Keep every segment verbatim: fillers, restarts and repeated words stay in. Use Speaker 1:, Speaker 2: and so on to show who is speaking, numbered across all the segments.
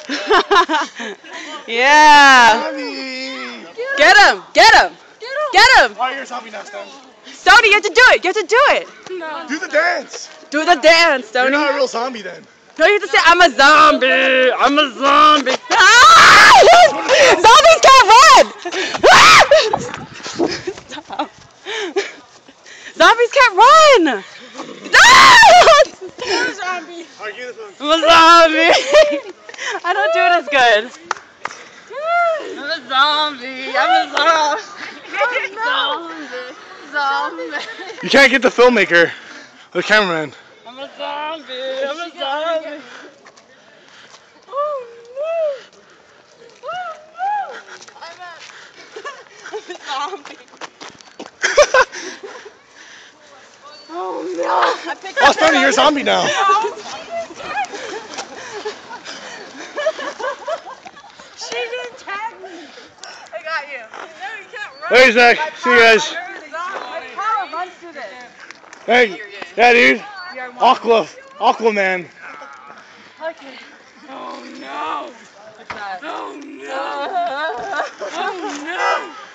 Speaker 1: Yeah.
Speaker 2: Lani.
Speaker 1: Get him! Get him! Get him!
Speaker 2: Alright, you're a zombie now, Stone.
Speaker 1: Stoney, you have to do it! You have to do it!
Speaker 3: No.
Speaker 2: Do the dance.
Speaker 1: Do the dance, Stoney.
Speaker 2: You're not a real zombie then.
Speaker 1: No, you have to say, I'm a zombie! I'm a zombie! Ah! Zombies can't run! Stop. Zombies can't run! Ah!
Speaker 3: You're a zombie.
Speaker 2: Alright, give this one.
Speaker 1: I'm a zombie! I don't do it as good. I'm a zombie! I'm a zombie! Zombie! Zombie!
Speaker 2: You can't get the filmmaker, the cameraman.
Speaker 1: I'm a zombie! I'm a zombie!
Speaker 3: Oh no! Oh no! I'm a, I'm a zombie. Oh no! I picked
Speaker 2: Oh, Stoney, you're a zombie now.
Speaker 3: She didn't tag me. I got you. No, you can't run.
Speaker 2: Hey, Zach. See you guys.
Speaker 3: Power runs through this.
Speaker 2: Hey. Yeah, dude. Aqua. Aquaman.
Speaker 3: Okay.
Speaker 1: Oh no! What's that?
Speaker 3: Oh no!
Speaker 1: Oh no!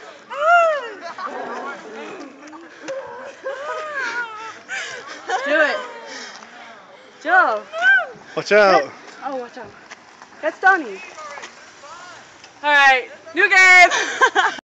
Speaker 1: Do it! Joe!
Speaker 2: Watch out.
Speaker 1: Oh, watch out. That's Stoney. Alright, new game!